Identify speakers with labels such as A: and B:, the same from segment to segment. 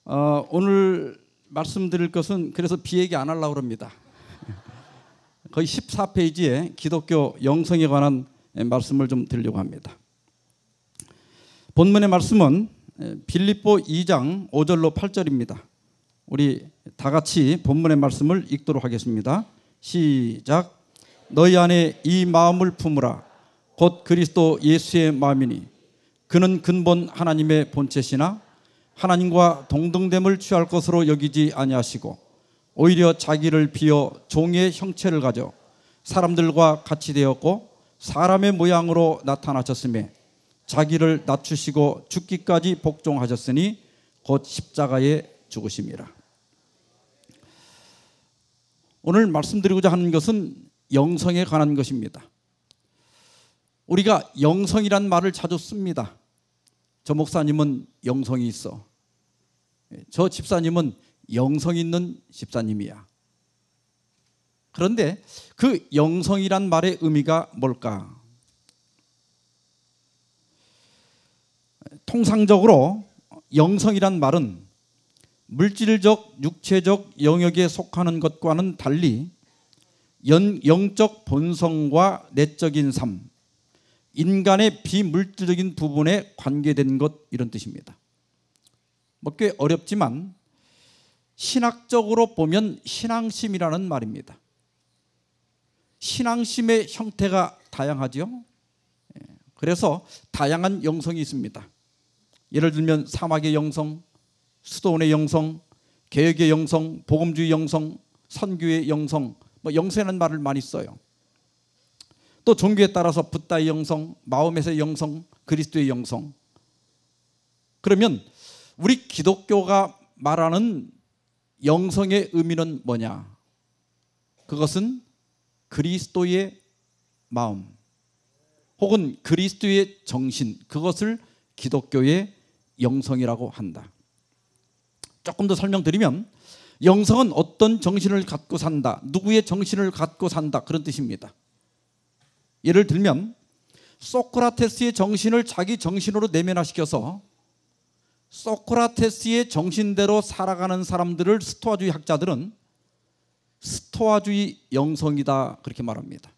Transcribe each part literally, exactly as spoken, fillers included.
A: 어, 오늘 말씀드릴 것은 그래서 비얘기 안 하려고 합니다. 거의 십사 페이지에 기독교 영성에 관한 말씀을 좀 드리려고 합니다. 본문의 말씀은 빌립보 이 장 오 절로 팔 절입니다. 우리 다 같이 본문의 말씀을 읽도록 하겠습니다. 시작. 너희 안에 이 마음을 품으라. 곧 그리스도 예수의 마음이니 그는 근본 하나님의 본체시나 하나님과 동등됨을 취할 것으로 여기지 아니하시고 오히려 자기를 비어 종의 형체를 가져 사람들과 같이 되었고 사람의 모양으로 나타나셨으며 자기를 낮추시고 죽기까지 복종하셨으니 곧 십자가에 죽으심이라. 오늘 말씀드리고자 하는 것은 영성에 관한 것입니다. 우리가 영성이란 말을 자주 씁니다. 저 목사님은 영성이 있어. 저 집사님은 영성 있는 집사님이야. 그런데 그 영성이란 말의 의미가 뭘까? 통상적으로 영성이란 말은 물질적, 육체적 영역에 속하는 것과는 달리 영적 본성과 내적인 삶, 인간의 비물질적인 부분에 관계된 것, 이런 뜻입니다. 뭐 꽤 어렵지만 신학적으로 보면 신앙심이라는 말입니다. 신앙심의 형태가 다양하죠. 그래서 다양한 영성이 있습니다. 예를 들면 사막의 영성, 수도원의 영성, 개혁의 영성, 복음주의 영성, 선교의 영성, 뭐 영성이라는 말을 많이 써요. 또 종교에 따라서 붓다의 영성, 마호멧의 영성, 그리스도의 영성. 그러면 우리 기독교가 말하는 영성의 의미는 뭐냐? 그것은 그리스도의 마음 혹은 그리스도의 정신, 그것을 기독교의 영성이라고 한다. 조금 더 설명드리면 영성은 어떤 정신을 갖고 산다, 누구의 정신을 갖고 산다, 그런 뜻입니다. 예를 들면 소크라테스의 정신을 자기 정신으로 내면화시켜서 소크라테스의 정신대로 살아가는 사람들을 스토아주의 학자들은 스토아주의 영성이다, 그렇게 말합니다.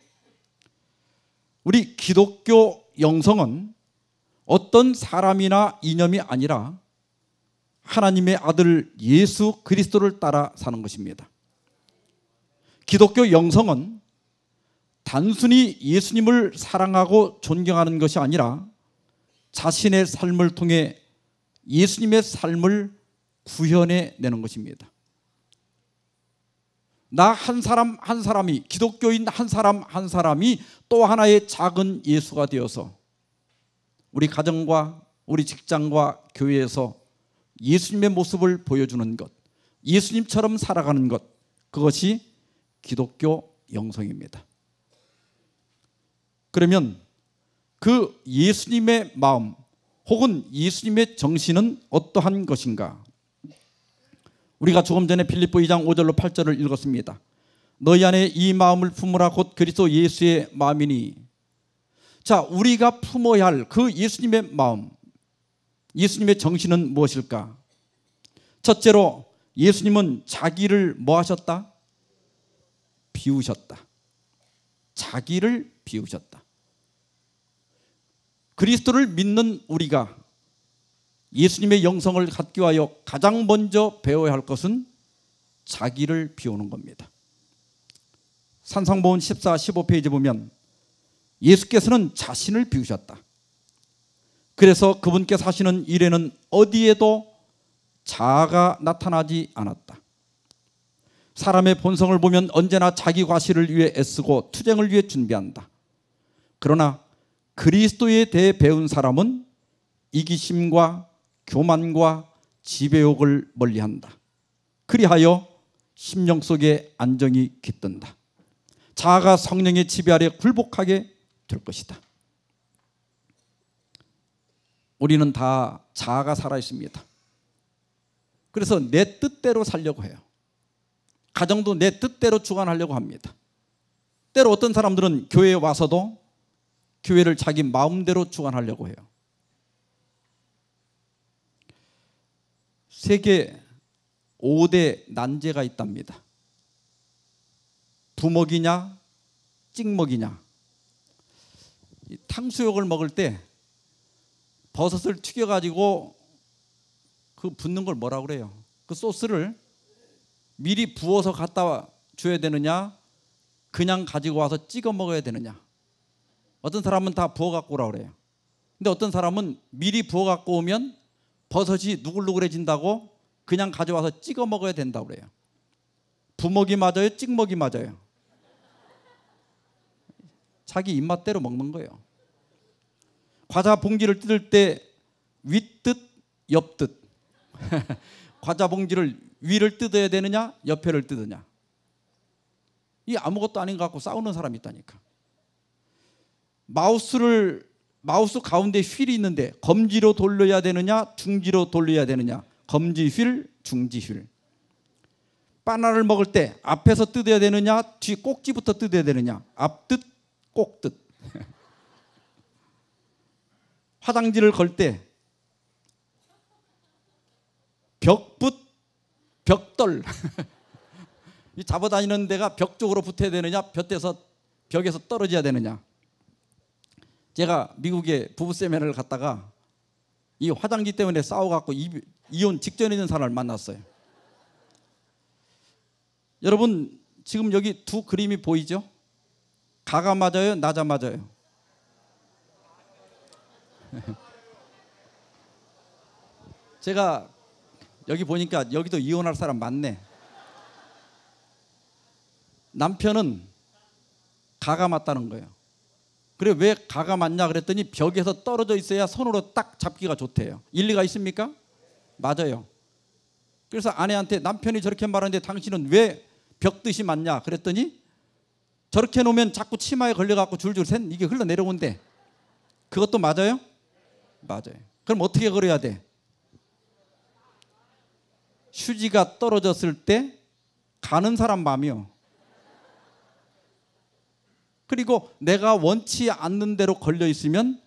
A: 우리 기독교 영성은 어떤 사람이나 이념이 아니라 하나님의 아들 예수 그리스도를 따라 사는 것입니다. 기독교 영성은 단순히 예수님을 사랑하고 존경하는 것이 아니라 자신의 삶을 통해 예수님의 삶을 구현해내는 것입니다. 나 한 사람 한 사람이, 기독교인 한 사람 한 사람이 또 하나의 작은 예수가 되어서 우리 가정과 우리 직장과 교회에서 예수님의 모습을 보여주는 것, 예수님처럼 살아가는 것, 그것이 기독교 영성입니다. 그러면 그 예수님의 마음 혹은 예수님의 정신은 어떠한 것인가? 우리가 조금 전에 빌립보 이 장 오 절로 팔 절을 읽었습니다. 너희 안에 이 마음을 품으라. 곧 그리스도 예수의 마음이니. 자, 우리가 품어야 할 그 예수님의 마음, 예수님의 정신은 무엇일까? 첫째로 예수님은 자기를 뭐 하셨다? 비우셨다. 자기를 비우셨다. 그리스도를 믿는 우리가 예수님의 영성을 갖기 위하여 가장 먼저 배워야 할 것은 자기를 비우는 겁니다. 산상보훈 십사, 십오 페이지 보면 예수께서는 자신을 비우셨다. 그래서 그분께서 하시는 일에는 어디에도 자아가 나타나지 않았다. 사람의 본성을 보면 언제나 자기 과시를 위해 애쓰고 투쟁을 위해 준비한다. 그러나 그리스도에 대해 배운 사람은 이기심과 교만과 지배욕을 멀리한다. 그리하여 심령 속에 안정이 깃든다. 자아가 성령의 지배 아래 굴복하게 될 것이다. 우리는 다 자아가 살아있습니다. 그래서 내 뜻대로 살려고 해요. 가정도 내 뜻대로 주관하려고 합니다. 때로 어떤 사람들은 교회에 와서도 교회를 자기 마음대로 주관하려고 해요. 세계 오 대 난제가 있답니다. 부먹이냐 찍먹이냐. 탕수육을 먹을 때 버섯을 튀겨가지고 그 붓는 걸 뭐라 그래요? 그 소스를 미리 부어서 갖다 줘야 되느냐, 그냥 가지고 와서 찍어 먹어야 되느냐. 어떤 사람은 다 부어 갖고 오라 그래요. 근데 어떤 사람은 미리 부어 갖고 오면 버섯이 누글누글해진다고 그냥 가져와서 찍어 먹어야 된다고 그래요. 부먹이 맞아요, 찍먹이 맞아요? 자기 입맛대로 먹는 거예요. 과자 봉지를 뜯을 때 윗뜻, 옆뜻. 과자 봉지를 위를 뜯어야 되느냐, 옆에를 뜯느냐. 이 아무것도 아닌 것 같고 싸우는 사람이 있다니까. 마우스를 마우스 가운데 휠이 있는데 검지로 돌려야 되느냐, 중지로 돌려야 되느냐. 검지 휠, 중지 휠. 바나나를 먹을 때 앞에서 뜯어야 되느냐, 뒤 꼭지부터 뜯어야 되느냐. 앞뜻, 꼭뜻. 화장지를 걸 때 벽붓, 벽돌. 이 잡아다니는 데가 벽 쪽으로 붙어야 되느냐, 벽에서 벽에서 떨어져야 되느냐. 제가 미국에 부부 세미나를 갔다가 이 화장지 때문에 싸워갖고 이혼 직전에 있는 사람을 만났어요. 여러분 지금 여기 두 그림이 보이죠? 가가 맞아요, 나자 맞아요? 제가 여기 보니까 여기도 이혼할 사람 많네. 남편은 가가 맞다는 거예요. 그래 왜 가가 맞냐 그랬더니 벽에서 떨어져 있어야 손으로 딱 잡기가 좋대요. 일리가 있습니까? 맞아요. 그래서 아내한테 남편이 저렇게 말하는데 당신은 왜 벽듯이 맞냐 그랬더니 저렇게 놓으면 자꾸 치마에 걸려갖고 줄줄 샌 이게 흘러내려온대. 그것도 맞아요? 맞아요. 그럼 어떻게 걸어야 돼? 휴지가 떨어졌을 때 가는 사람 마음이요. 그리고 내가 원치 않는 대로 걸려 있으면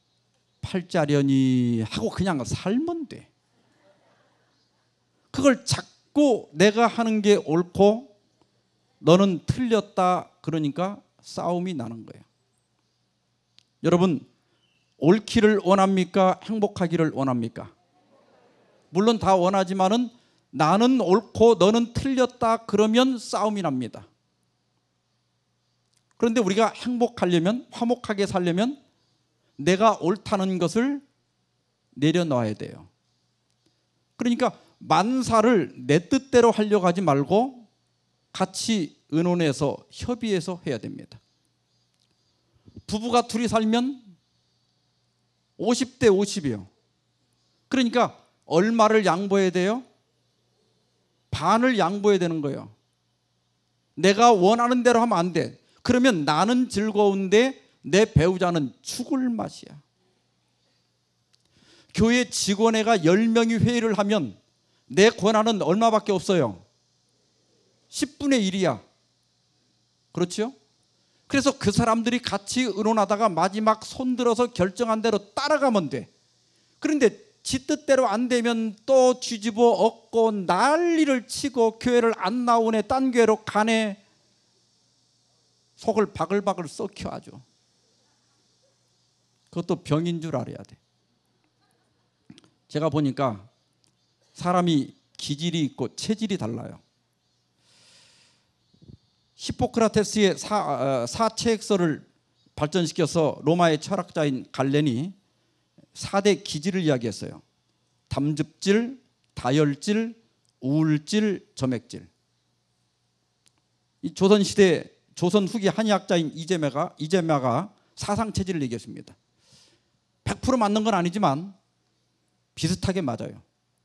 A: 팔자려니 하고 그냥 살면 돼. 그걸 자꾸 내가 하는 게 옳고 너는 틀렸다 그러니까 싸움이 나는 거예요. 여러분 옳기를 원합니까? 행복하기를 원합니까? 물론 다 원하지만은 나는 옳고 너는 틀렸다 그러면 싸움이 납니다. 그런데 우리가 행복하려면 화목하게 살려면 내가 옳다는 것을 내려놔야 돼요. 그러니까 만사를 내 뜻대로 하려고 하지 말고 같이 의논해서 협의해서 해야 됩니다. 부부가 둘이 살면 오십 대 오십이에요. 그러니까 얼마를 양보해야 돼요? 반을 양보해야 되는 거예요. 내가 원하는 대로 하면 안 돼. 그러면 나는 즐거운데 내 배우자는 죽을 맛이야. 교회 직원회가 열 명이 회의를 하면 내 권한은 얼마밖에 없어요? 십분의 일이야. 그렇죠? 그래서 그 사람들이 같이 의논하다가 마지막 손들어서 결정한 대로 따라가면 돼. 그런데 지 뜻대로 안 되면 또 뒤집어 엎고 난리를 치고 교회를 안 나오네, 딴 교회로 가네. 속을 바글바글 썩혀 아주. 그것도 병인 줄 알아야 돼. 제가 보니까 사람이 기질이 있고 체질이 달라요. 히포크라테스의 사, 사체액서를 발전시켜서 로마의 철학자인 갈렌이 사 대 기질을 이야기했어요. 담즙질, 다혈질, 우울질, 점액질. 이 조선시대 조선 후기 한의학자인 이재매가, 이재매가 사상체질을 얘기했습니다. 백 퍼센트 맞는 건 아니지만 비슷하게 맞아요.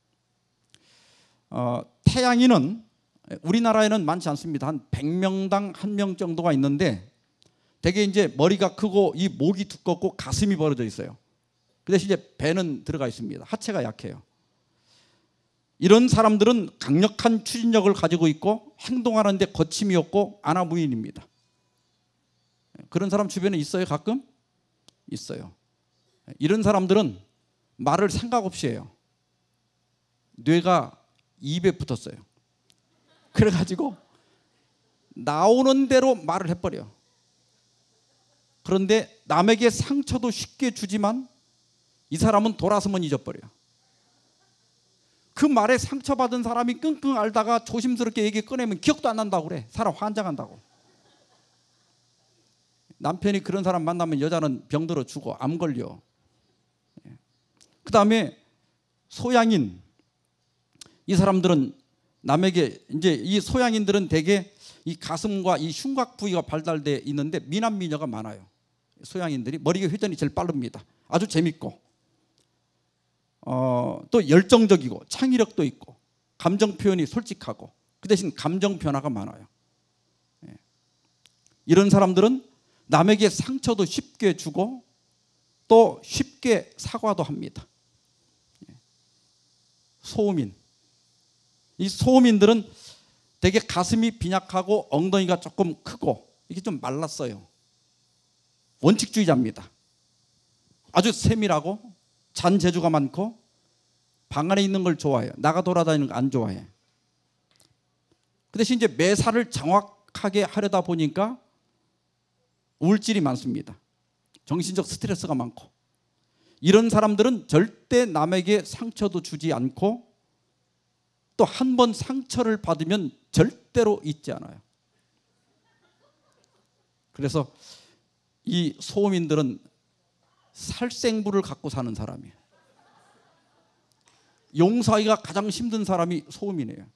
A: 어, 태양인은 우리나라에는 많지 않습니다. 한 백 명당 한 명 정도가 있는데 대개 이제 머리가 크고 이 목이 두껍고 가슴이 벌어져 있어요. 그 대신 이제 배는 들어가 있습니다. 하체가 약해요. 이런 사람들은 강력한 추진력을 가지고 있고 행동하는데 거침이 없고 아나무인입니다. 그런 사람 주변에 있어요? 가끔? 있어요. 이런 사람들은 말을 생각 없이 해요. 뇌가 입에 붙었어요. 그래가지고 나오는 대로 말을 해버려. 그런데 남에게 상처도 쉽게 주지만 이 사람은 돌아서면 잊어버려. 그 말에 상처받은 사람이 끙끙 앓다가 조심스럽게 얘기 꺼내면 기억도 안 난다고 그래. 사람 환장한다고. 남편이 그런 사람 만나면 여자는 병들어 죽어. 암 걸려. 그 다음에 소양인. 이 사람들은 남에게, 이제 이 소양인들은 대개 이 가슴과 이 흉곽 부위가 발달되어 있는데 미남 미녀가 많아요. 소양인들이 머리가 회전이 제일 빠릅니다. 아주 재밌고 어, 또 열정적이고 창의력도 있고 감정 표현이 솔직하고 그 대신 감정 변화가 많아요. 예. 이런 사람들은 남에게 상처도 쉽게 주고 또 쉽게 사과도 합니다. 예. 소음인. 이 소음인들은 되게 가슴이 빈약하고 엉덩이가 조금 크고 이게 좀 말랐어요. 원칙주의자입니다. 아주 세밀하고 잔재주가 많고 방 안에 있는 걸 좋아해요. 나가 돌아다니는 거 안 좋아해. 그 대신 이제 매사를 정확하게 하려다 보니까 우울증이 많습니다. 정신적 스트레스가 많고. 이런 사람들은 절대 남에게 상처도 주지 않고 또 한 번 상처를 받으면 절대로 잊지 않아요. 그래서 이 소음인들은 살생부를 갖고 사는 사람이에요. 용서하기가 가장 힘든 사람이 소음이네요.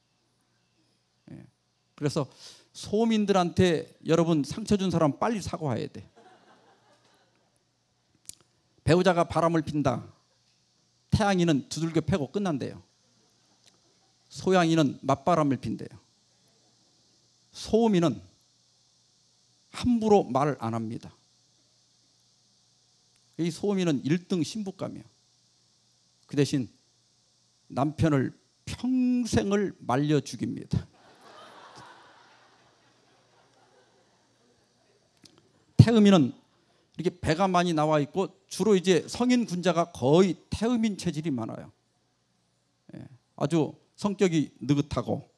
A: 그래서 소음인들한테 여러분 상처 준 사람 빨리 사과해야 돼. 배우자가 바람을 핀다. 태양이는 두들겨 패고 끝난대요. 소양이는 맞바람을 핀대요. 소음이는 함부로 말을 안 합니다. 이 소음이는 일 등 신부감이에요. 그 대신 남편을 평생을 말려 죽입니다. 태음인은 이렇게 배가 많이 나와 있고 주로 이제 성인 군자가 거의 태음인 체질이 많아요. 아주 성격이 느긋하고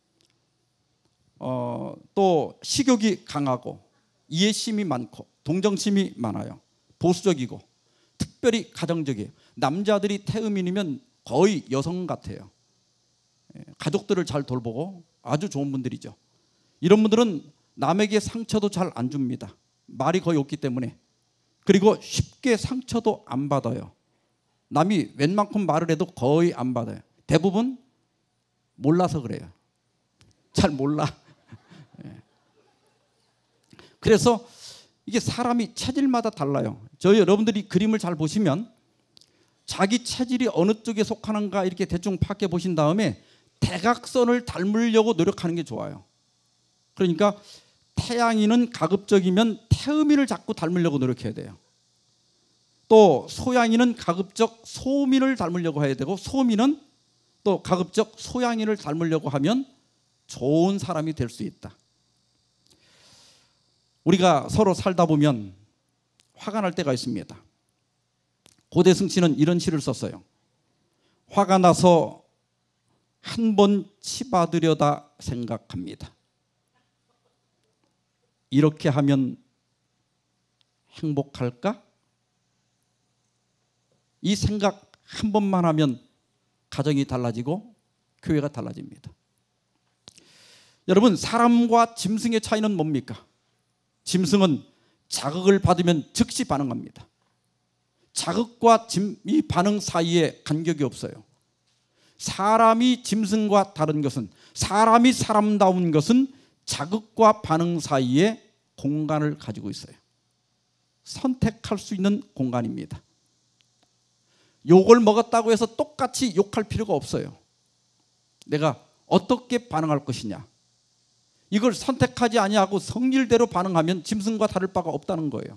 A: 어, 또 식욕이 강하고 이해심이 많고 동정심이 많아요. 보수적이고 특별히 가정적이에요. 남자들이 태음인이면 거의 여성 같아요. 가족들을 잘 돌보고 아주 좋은 분들이죠. 이런 분들은 남에게 상처도 잘 안 줍니다. 말이 거의 없기 때문에. 그리고 쉽게 상처도 안 받아요. 남이 웬만큼 말을 해도 거의 안 받아요. 대부분 몰라서 그래요. 잘 몰라. 그래서 이게 사람이 체질마다 달라요. 저희 여러분들이 그림을 잘 보시면 자기 체질이 어느 쪽에 속하는가 이렇게 대충 파악해 보신 다음에 대각선을 닮으려고 노력하는 게 좋아요. 그러니까 태양인은 가급적이면 태음인을 자꾸 닮으려고 노력해야 돼요. 또 소양인은 가급적 소음인을 닮으려고 해야 되고 소음인은 또 가급적 소양인을 닮으려고 하면 좋은 사람이 될 수 있다. 우리가 서로 살다 보면 화가 날 때가 있습니다. 고대 승치는 이런 시를 썼어요. 화가 나서 한 번 치받으려다 생각합니다. 이렇게 하면 행복할까? 이 생각 한 번만 하면 가정이 달라지고 교회가 달라집니다. 여러분, 사람과 짐승의 차이는 뭡니까? 짐승은 자극을 받으면 즉시 반응합니다. 자극과 짐, 이 반응 사이에 간격이 없어요. 사람이 짐승과 다른 것은, 사람이 사람다운 것은 자극과 반응 사이에 공간을 가지고 있어요. 선택할 수 있는 공간입니다. 욕을 먹었다고 해서 똑같이 욕할 필요가 없어요. 내가 어떻게 반응할 것이냐, 이걸 선택하지 아니하고 성질대로 반응하면 짐승과 다를 바가 없다는 거예요.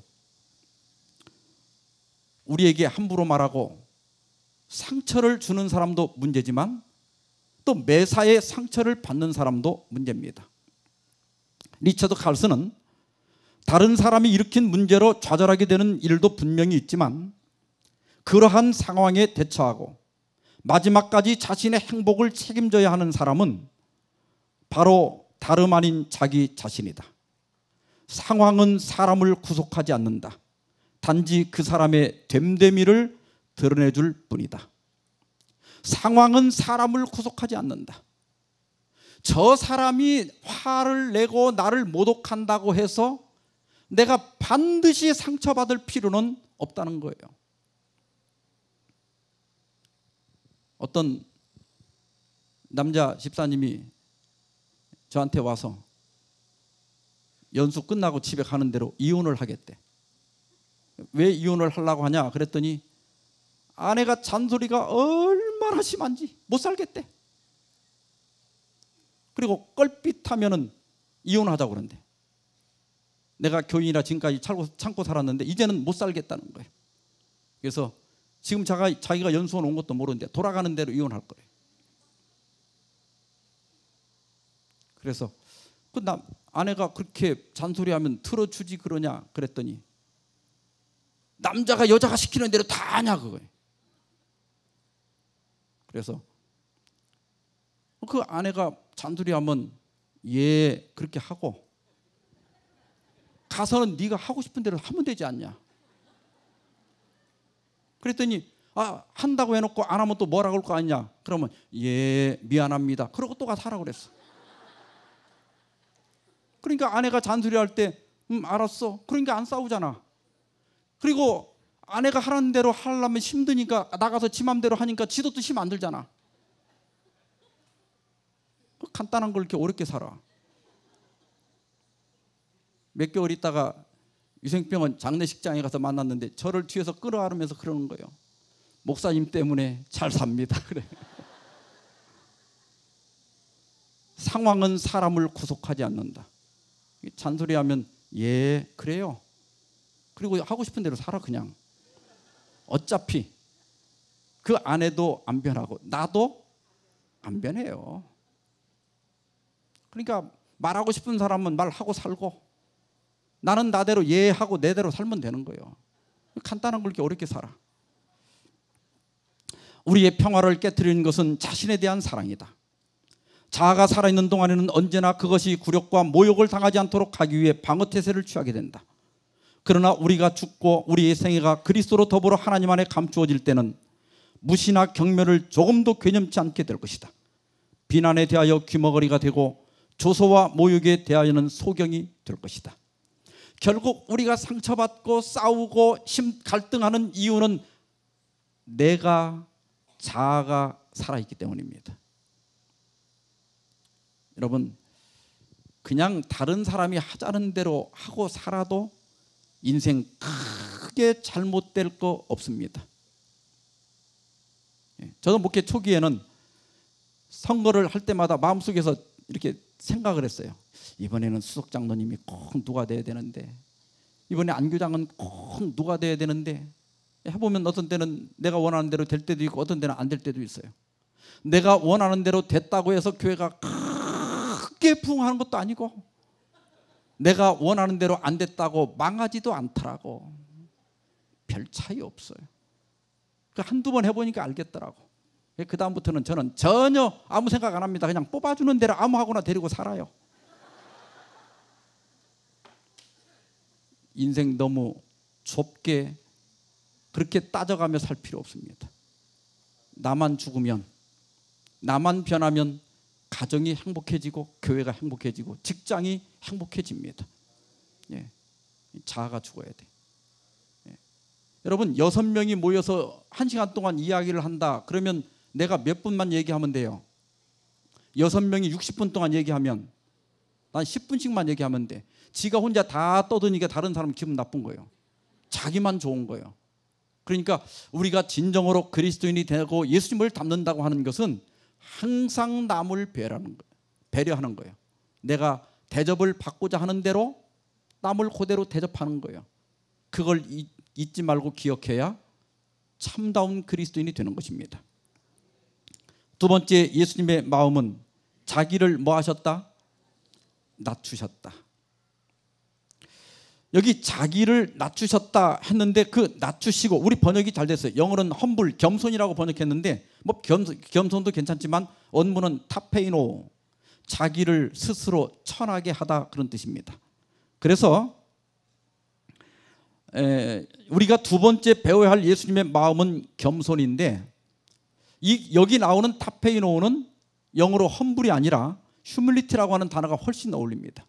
A: 우리에게 함부로 말하고 상처를 주는 사람도 문제지만 또 매사에 상처를 받는 사람도 문제입니다. 리처드 칼슨은 다른 사람이 일으킨 문제로 좌절하게 되는 일도 분명히 있지만 그러한 상황에 대처하고 마지막까지 자신의 행복을 책임져야 하는 사람은 바로 다름 아닌 자기 자신이다. 상황은 사람을 구속하지 않는다. 단지 그 사람의 됨됨이를 드러내줄 뿐이다. 상황은 사람을 구속하지 않는다. 저 사람이 화를 내고 나를 모독한다고 해서 내가 반드시 상처받을 필요는 없다는 거예요. 어떤 남자 집사님이 저한테 와서 연수 끝나고 집에 가는 대로 이혼을 하겠대. 왜 이혼을 하려고 하냐 그랬더니 아내가 잔소리가 얼마나 심한지 못 살겠대. 그리고 껄핏하면은 이혼하자고 그런대. 내가 교인이라 지금까지 참고, 참고 살았는데 이제는 못 살겠다는 거예요. 그래서 지금 자가, 자기가 연수원 온 것도 모르는데 돌아가는 대로 이혼할 거예요. 그래서 그 남, 아내가 그렇게 잔소리하면 틀어주지 그러냐 그랬더니 남자가 여자가 시키는 대로 다 하냐 그거예요. 그래서 그 아내가 잔소리하면 예 그렇게 하고 가서는 네가 하고 싶은 대로 하면 되지 않냐. 그랬더니 아 한다고 해놓고 안 하면 또 뭐라 그럴 거 아니냐. 그러면 예 미안합니다. 그러고 또 가서 하라고 그랬어. 그러니까 아내가 잔소리할 때 음 알았어. 그러니까 안 싸우잖아. 그리고 아내가 하라는 대로 하려면 힘드니까 나가서 지 맘대로 하니까 지도 또 힘 안 들잖아. 간단한 걸 이렇게 어렵게 살아. 몇 개월 있다가 유생병원 장례식장에 가서 만났는데 저를 뒤에서 끌어안으면서 그러는 거예요. 목사님 때문에 잘 삽니다. 그래. 상황은 사람을 구속하지 않는다. 잔소리하면 예 그래요. 그리고 하고 싶은 대로 살아 그냥. 어차피 그 아내도 안 변하고 나도 안 변해요. 그러니까 말하고 싶은 사람은 말하고 살고 나는 나대로 예 하고 내대로 살면 되는 거예요. 간단한 걸 이렇게 어렵게 살아. 우리의 평화를 깨트리는 것은 자신에 대한 사랑이다. 자아가 살아있는 동안에는 언제나 그것이 굴욕과 모욕을 당하지 않도록 하기 위해 방어태세를 취하게 된다. 그러나 우리가 죽고 우리의 생애가 그리스도로 더불어 하나님 안에 감추어질 때는 무시나 경멸을 조금도 괴념치 않게 될 것이다. 비난에 대하여 귀머거리가 되고 조소와 모욕에 대하여는 소경이 될 것이다. 결국 우리가 상처받고 싸우고 심 갈등하는 이유는 내가 자아가 살아있기 때문입니다. 여러분 그냥 다른 사람이 하자는 대로 하고 살아도 인생 크게 잘못될 거 없습니다. 저도 목회 초기에는 선거를 할 때마다 마음속에서 이렇게 생각을 했어요. 이번에는 수석 장로님이 꼭 누가 돼야 되는데, 이번에 안교장은 꼭 누가 돼야 되는데, 해보면 어떤 때는 내가 원하는 대로 될 때도 있고 어떤 때는 안 될 때도 있어요. 내가 원하는 대로 됐다고 해서 교회가 크게 부흥하는 것도 아니고 내가 원하는 대로 안 됐다고 망하지도 않더라고. 별 차이 없어요. 한두 번 해보니까 알겠더라고. 그 다음부터는 저는 전혀 아무 생각 안 합니다. 그냥 뽑아주는 대로 아무하고나 데리고 살아요. 인생 너무 좁게 그렇게 따져가며 살 필요 없습니다. 나만 죽으면, 나만 변하면 가정이 행복해지고 교회가 행복해지고 직장이 행복해집니다. 예. 자아가 죽어야 돼. 예. 여러분 여섯 명이 모여서 한 시간 동안 이야기를 한다. 그러면 내가 몇 분만 얘기하면 돼요. 여섯 명이 육십 분 동안 얘기하면 난 십 분씩만 얘기하면 돼. 지가 혼자 다 떠드니까 다른 사람 기분 나쁜 거예요. 자기만 좋은 거예요. 그러니까 우리가 진정으로 그리스도인이 되고 예수님을 닮는다고 하는 것은 항상 남을 배려하는 거예요. 배려하는 거예요. 내가 대접을 받고자 하는 대로 남을 그대로 대접하는 거예요. 그걸 잊지 말고 기억해야 참다운 그리스도인이 되는 것입니다. 두 번째, 예수님의 마음은 자기를 뭐 하셨다? 낮추셨다. 여기 자기를 낮추셨다 했는데 그 낮추시고, 우리 번역이 잘 됐어요. 영어로는 험불, 겸손이라고 번역했는데 뭐 겸손, 겸손도 괜찮지만 원문은 타페이노, 자기를 스스로 천하게 하다, 그런 뜻입니다. 그래서 에, 우리가 두 번째 배워야 할 예수님의 마음은 겸손인데, 이 여기 나오는 타페이노는 영어로 험불이 아니라 휴밀리티라고 하는 단어가 훨씬 어울립니다.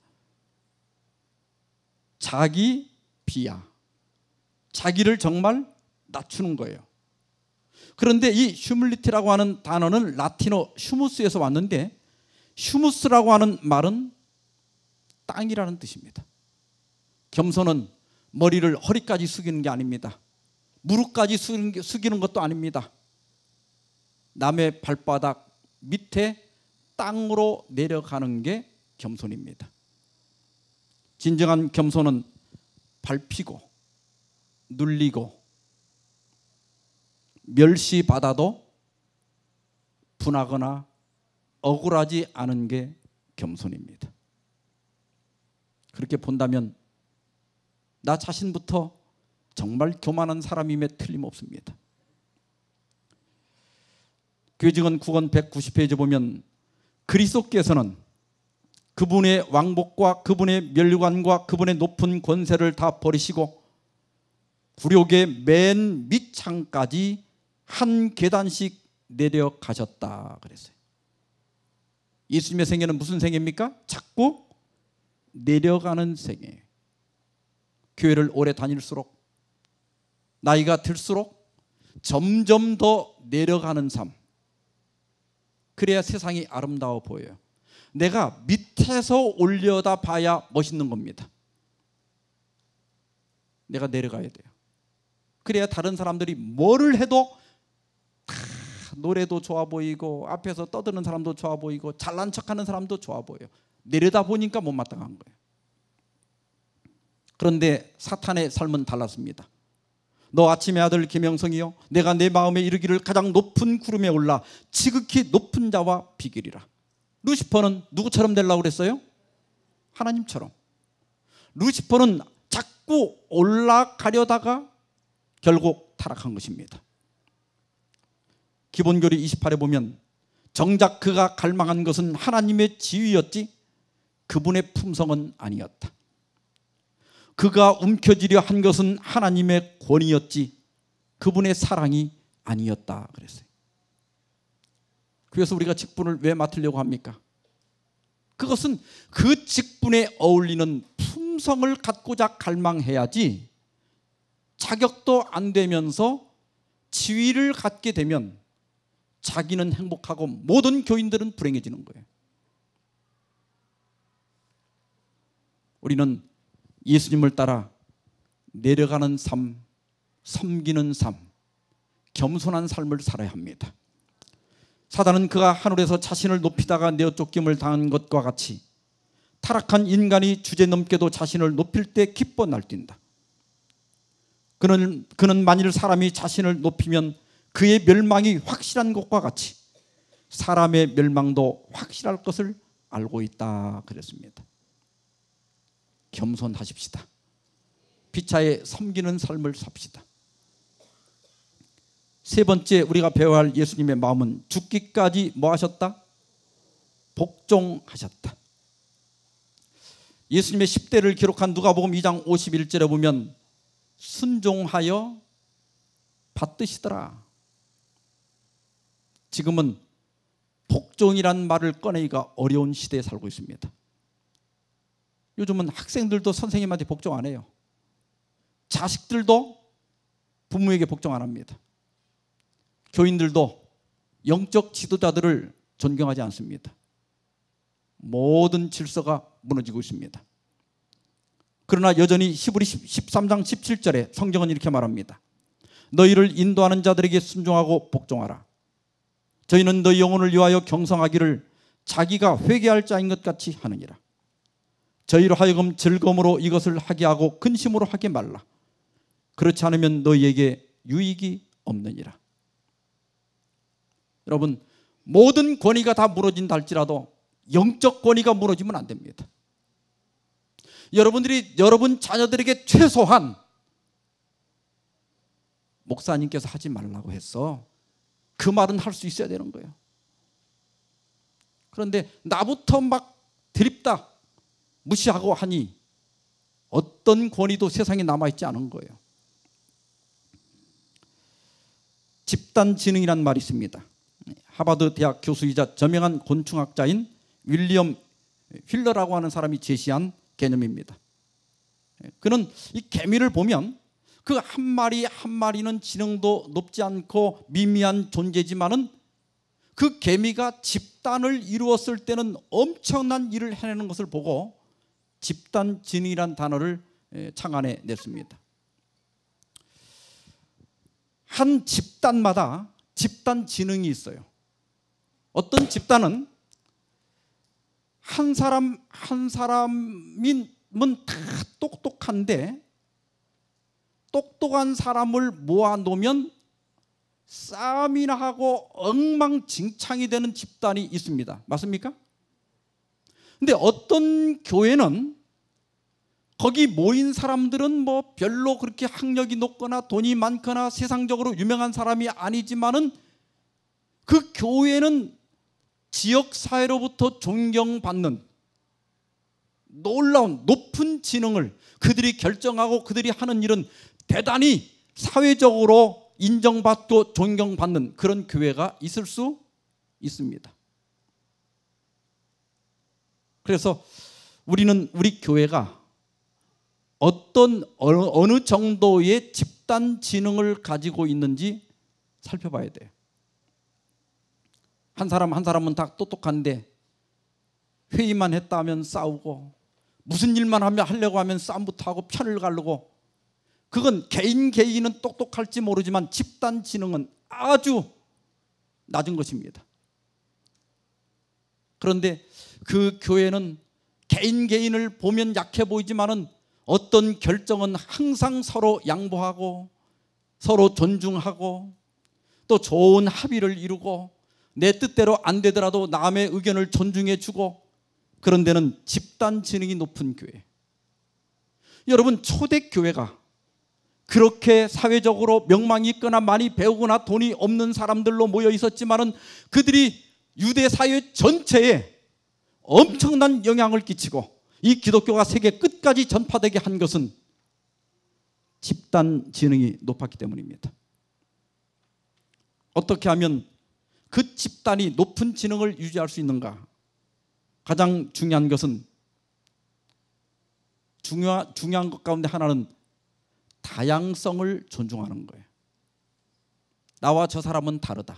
A: 자기 비하, 자기를 정말 낮추는 거예요. 그런데 이 휴밀리티라고 하는 단어는 라틴어 휴무스에서 왔는데, 휴무스라고 하는 말은 땅이라는 뜻입니다. 겸손은 머리를 허리까지 숙이는 게 아닙니다. 무릎까지 숙이는 것도 아닙니다. 남의 발바닥 밑에 땅으로 내려가는 게 겸손입니다. 진정한 겸손은 밟히고 눌리고 멸시받아도 분하거나 억울하지 않은 게 겸손입니다. 그렇게 본다면 나 자신부터 정말 교만한 사람임에 틀림없습니다. 교회증언 구 권 백구십 페이지 보면 그리스도께서는 그분의 왕복과 그분의 멸관과 그분의 높은 권세를 다 버리시고 굴욕의 맨 밑창까지 한 계단씩 내려가셨다 그랬어요. 예수님의 생애는 무슨 생애입니까? 자꾸 내려가는 생애예요. 교회를 오래 다닐수록, 나이가 들수록 점점 더 내려가는 삶, 그래야 세상이 아름다워 보여요. 내가 밑에서 올려다 봐야 멋있는 겁니다. 내가 내려가야 돼요. 그래야 다른 사람들이 뭐를 해도 다 노래도 좋아 보이고 앞에서 떠드는 사람도 좋아 보이고 잘난 척하는 사람도 좋아 보여요. 내려다 보니까 못마땅한 거예요. 그런데 사탄의 삶은 달랐습니다. 너 아침의 아들 김영성이요, 내가 내 마음에 이르기를 가장 높은 구름에 올라 지극히 높은 자와 비결이라. 루시퍼는 누구처럼 되려고 그랬어요? 하나님처럼. 루시퍼는 자꾸 올라가려다가 결국 타락한 것입니다. 기본교리 이십팔 에 보면 정작 그가 갈망한 것은 하나님의 지위였지 그분의 품성은 아니었다. 그가 움켜쥐려 한 것은 하나님의 권위였지 그분의 사랑이 아니었다 그랬어요. 그래서 우리가 직분을 왜 맡으려고 합니까? 그것은 그 직분에 어울리는 품성을 갖고자 갈망해야지, 자격도 안 되면서 지위를 갖게 되면 자기는 행복하고 모든 교인들은 불행해지는 거예요. 우리는 예수님을 따라 내려가는 삶, 섬기는 삶, 겸손한 삶을 살아야 합니다. 사단은 그가 하늘에서 자신을 높이다가 내어 쫓김을 당한 것과 같이 타락한 인간이 주제넘게도 자신을 높일 때 기뻐 날뛴다. 그는, 그는 만일 사람이 자신을 높이면 그의 멸망이 확실한 것과 같이 사람의 멸망도 확실할 것을 알고 있다 그랬습니다. 겸손하십시다. 피차에 섬기는 삶을 삽시다. 세 번째 우리가 배워야 할 예수님의 마음은 죽기까지 뭐 하셨다? 복종하셨다. 예수님의 십 대를 기록한 누가복음 이 장 오십일 절에 보면 순종하여 받드시더라. 지금은 복종이란 말을 꺼내기가 어려운 시대에 살고 있습니다. 요즘은 학생들도 선생님한테 복종 안 해요. 자식들도 부모에게 복종 안 합니다. 교인들도 영적 지도자들을 존경하지 않습니다. 모든 질서가 무너지고 있습니다. 그러나 여전히 히브리 십삼 장 십칠 절에 성경은 이렇게 말합니다. 너희를 인도하는 자들에게 순종하고 복종하라. 저희는 너희 영혼을 위하여 경성하기를 자기가 회개할 자인 것 같이 하느니라. 저희로 하여금 즐거움으로 이것을 하게 하고 근심으로 하게 말라. 그렇지 않으면 너희에게 유익이 없느니라. 여러분, 모든 권위가 다 무너진다 할지라도 영적 권위가 무너지면 안 됩니다. 여러분들이 여러분 자녀들에게 최소한 목사님께서 하지 말라고 했어, 그 말은 할 수 있어야 되는 거예요. 그런데 나부터 막 드립다 무시하고 하니 어떤 권위도 세상에 남아있지 않은 거예요. 집단지능이란 말이 있습니다. 하버드 대학 교수이자 저명한 곤충학자인 윌리엄 휠러라고 하는 사람이 제시한 개념입니다. 그는 이 개미를 보면 그 한 마리 한 마리는 지능도 높지 않고 미미한 존재지만은 그 개미가 집단을 이루었을 때는 엄청난 일을 해내는 것을 보고 집단지능이란 단어를 창안해 냈습니다. 한 집단마다 집단지능이 있어요. 어떤 집단은 한 사람 한 사람은 다 똑똑한데 똑똑한 사람을 모아놓으면 싸움이나 하고 엉망진창이 되는 집단이 있습니다. 맞습니까? 근데 어떤 교회는 거기 모인 사람들은 뭐 별로 그렇게 학력이 높거나 돈이 많거나 세상적으로 유명한 사람이 아니지만은 그 교회는 지역사회로부터 존경받는 놀라운 높은 지능을 그들이 결정하고 그들이 하는 일은 대단히 사회적으로 인정받고 존경받는 그런 교회가 있을 수 있습니다. 그래서 우리는 우리 교회가 어떤 어느 정도의 집단 지능을 가지고 있는지 살펴봐야 돼요. 한 사람 한 사람은 다 똑똑한데 회의만 했다 하면 싸우고 무슨 일만 하면 하려고 하면 싸움부터 하고 편을 가르고, 그건 개인 개인은 똑똑할지 모르지만 집단 지능은 아주 낮은 것입니다. 그런데 그 교회는 개인 개인을 보면 약해 보이지만은 어떤 결정은 항상 서로 양보하고 서로 존중하고 또 좋은 합의를 이루고 내 뜻대로 안 되더라도 남의 의견을 존중해 주고, 그런 데는 집단 지능이 높은 교회. 여러분, 초대교회가 그렇게 사회적으로 명망이 있거나 많이 배우거나 돈이 없는 사람들로 모여 있었지만은 그들이 유대 사회 전체에 엄청난 영향을 끼치고 이 기독교가 세계 끝까지 전파되게 한 것은 집단 지능이 높았기 때문입니다. 어떻게 하면 그 집단이 높은 지능을 유지할 수 있는가? 가장 중요한 것은 중요한, 중요한 것 가운데 하나는 다양성을 존중하는 거예요. 나와 저 사람은 다르다.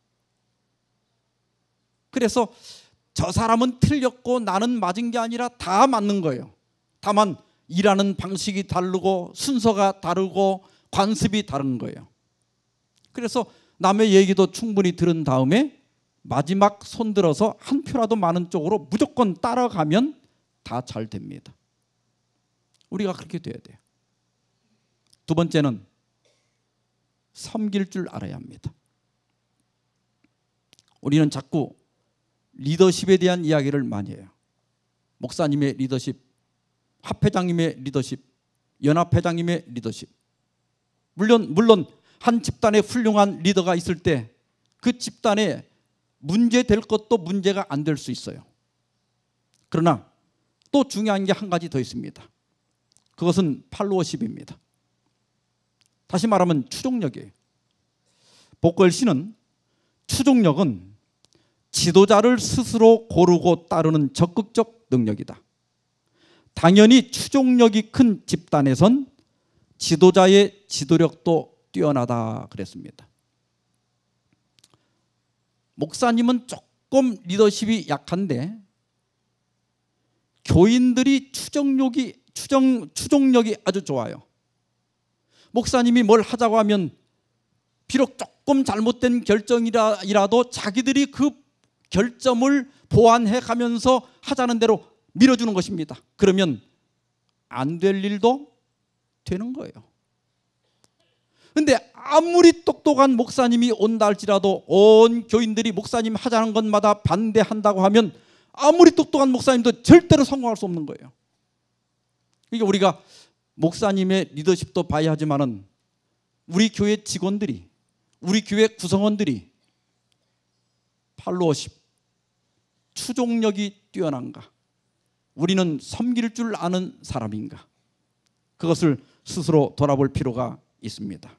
A: 그래서 저 사람은 틀렸고 나는 맞은 게 아니라 다 맞는 거예요. 다만 일하는 방식이 다르고 순서가 다르고 관습이 다른 거예요. 그래서 남의 얘기도 충분히 들은 다음에 마지막 손들어서 한 표라도 많은 쪽으로 무조건 따라가면 다 잘 됩니다. 우리가 그렇게 돼야 돼요. 두 번째는 섬길 줄 알아야 합니다. 우리는 자꾸 리더십에 대한 이야기를 많이 해요. 목사님의 리더십, 합회장님의 리더십, 연합회장님의 리더십. 물론 물론 한 집단에 훌륭한 리더가 있을 때 그 집단에 문제 될 것도 문제가 안 될 수 있어요. 그러나 또 중요한 게 한 가지 더 있습니다. 그것은 팔로워십입니다. 다시 말하면 추종력이에요. 복걸 씨는 추종력은 지도자를 스스로 고르고 따르는 적극적 능력이다. 당연히 추종력이 큰 집단에선 지도자의 지도력도 뛰어나다 그랬습니다. 목사님은 조금 리더십이 약한데 교인들이 추종력이 추정, 추종력이 아주 좋아요. 목사님이 뭘 하자고 하면 비록 조금 잘못된 결정이라도 자기들이 그 결점을 보완해 가면서 하자는 대로 밀어주는 것입니다. 그러면 안 될 일도 되는 거예요. 그런데 아무리 똑똑한 목사님이 온다 할지라도 온 교인들이 목사님 하자는 것마다 반대한다고 하면 아무리 똑똑한 목사님도 절대로 성공할 수 없는 거예요. 그러니까 우리가 목사님의 리더십도 봐야 하지만은 우리 교회 직원들이, 우리 교회 구성원들이 팔로워십, 추종력이 뛰어난가? 우리는 섬길 줄 아는 사람인가? 그것을 스스로 돌아볼 필요가 있습니다.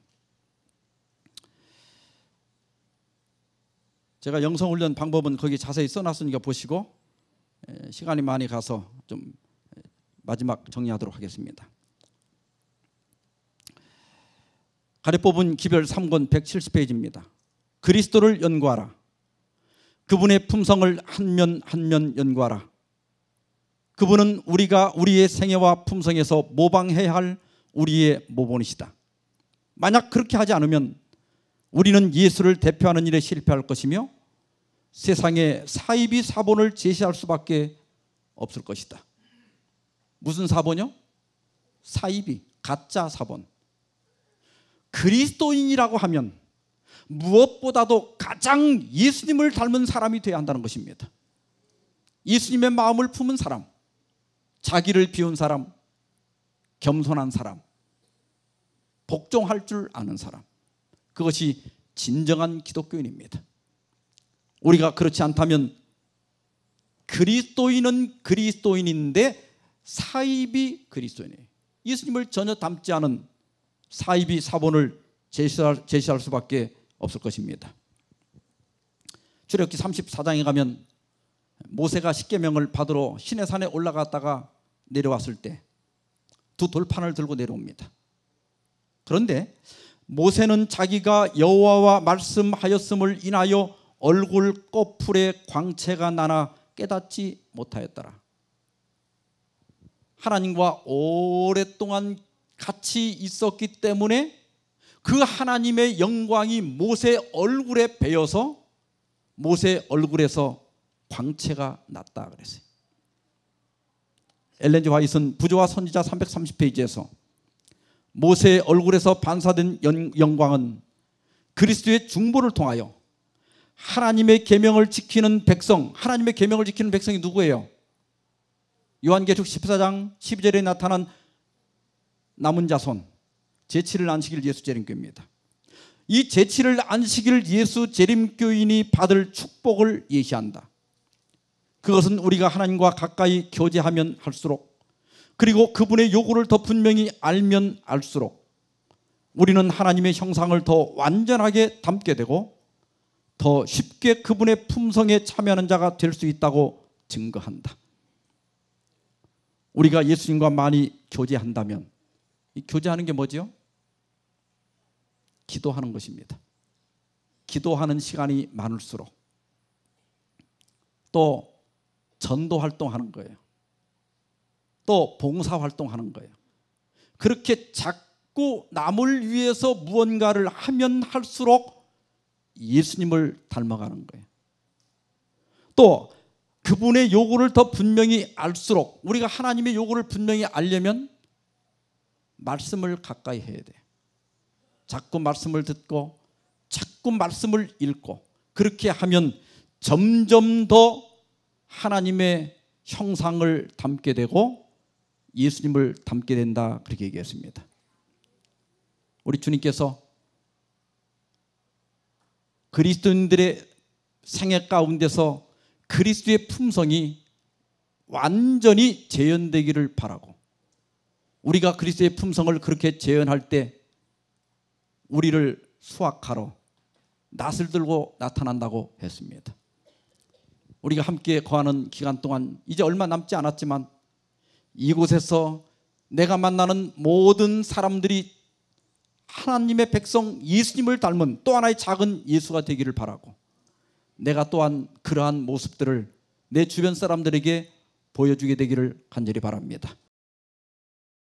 A: 제가 영성훈련 방법은 거기 자세히 써놨으니까 보시고 시간이 많이 가서 좀 마지막 정리하도록 하겠습니다. 가려 뽑은 기별 삼 권 백칠십 페이지입니다. 그리스도를 연구하라. 그분의 품성을 한 면 한 면 연구하라. 그분은 우리가 우리의 생애와 품성에서 모방해야 할 우리의 모본이시다. 만약 그렇게 하지 않으면 우리는 예수를 대표하는 일에 실패할 것이며 세상에 사이비 사본을 제시할 수밖에 없을 것이다. 무슨 사본이요? 사이비, 가짜 사본. 그리스도인이라고 하면 무엇보다도 가장 예수님을 닮은 사람이 되어야 한다는 것입니다. 예수님의 마음을 품은 사람, 자기를 비운 사람, 겸손한 사람, 복종할 줄 아는 사람, 그것이 진정한 기독교인입니다. 우리가 그렇지 않다면 그리스도인은 그리스도인인데 사이비 그리스도인이에요. 예수님을 전혀 닮지 않은 사이비 사본을 제시할, 제시할 수밖에 없을 것입니다. 출애굽기 삼십사 장에 가면 모세가 십계명을 받으러 시내산에 올라갔다가 내려왔을 때 두 돌판을 들고 내려옵니다. 그런데 모세는 자기가 여호와와 말씀하였음을 인하여 얼굴 꺼풀에 광채가 나나 깨닫지 못하였더라. 하나님과 오랫동안 같이 있었기 때문에 그 하나님의 영광이 모세 얼굴에 배어서 모세 얼굴에서 광채가 났다 그랬어요. 엘렌 지 화이트는 부조와 선지자 삼백삼십 페이지에서 모세의 얼굴에서 반사된 영광은 그리스도의 중보를 통하여 하나님의 계명을 지키는 백성, 하나님의 계명을 지키는 백성이 누구예요? 요한계시록 십사 장 십이 절에 나타난 남은 자손, 제칠을 안식일 예수 재림교입니다. 이 제칠을 안식일 예수 재림교인이 받을 축복을 예시한다. 그것은 우리가 하나님과 가까이 교제하면 할수록, 그리고 그분의 요구를 더 분명히 알면 알수록 우리는 하나님의 형상을 더 완전하게 담게 되고 더 쉽게 그분의 품성에 참여하는 자가 될 수 있다고 증거한다. 우리가 예수님과 많이 교제한다면, 이 교제하는 게 뭐죠? 기도하는 것입니다. 기도하는 시간이 많을수록 또 전도 활동하는 거예요. 또 봉사 활동하는 거예요. 그렇게 자꾸 남을 위해서 무언가를 하면 할수록 예수님을 닮아가는 거예요. 또 그분의 요구를 더 분명히 알수록, 우리가 하나님의 요구를 분명히 알려면 말씀을 가까이 해야 돼요. 자꾸 말씀을 듣고 자꾸 말씀을 읽고, 그렇게 하면 점점 더 하나님의 형상을 담게 되고 예수님을 닮게 된다, 그렇게 얘기했습니다. 우리 주님께서 그리스도인들의 생애 가운데서 그리스도의 품성이 완전히 재현되기를 바라고, 우리가 그리스도의 품성을 그렇게 재현할 때 우리를 수확하러 낫을 들고 나타난다고 했습니다. 우리가 함께 거하는 기간 동안 이제 얼마 남지 않았지만 이곳에서 내가 만나는 모든 사람들이 하나님의 백성 예수님을 닮은 또 하나의 작은 예수가 되기를 바라고, 내가 또한 그러한 모습들을 내 주변 사람들에게 보여주게 되기를 간절히 바랍니다.